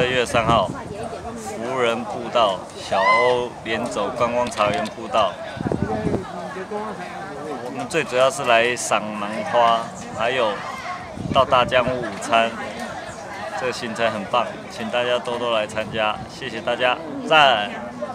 月3号，福仁步道小欧连走观光茶园步道。我们最主要是来赏芒花，还有到大江屋午餐。这个行程很棒，请大家多多来参加，谢谢大家，赞！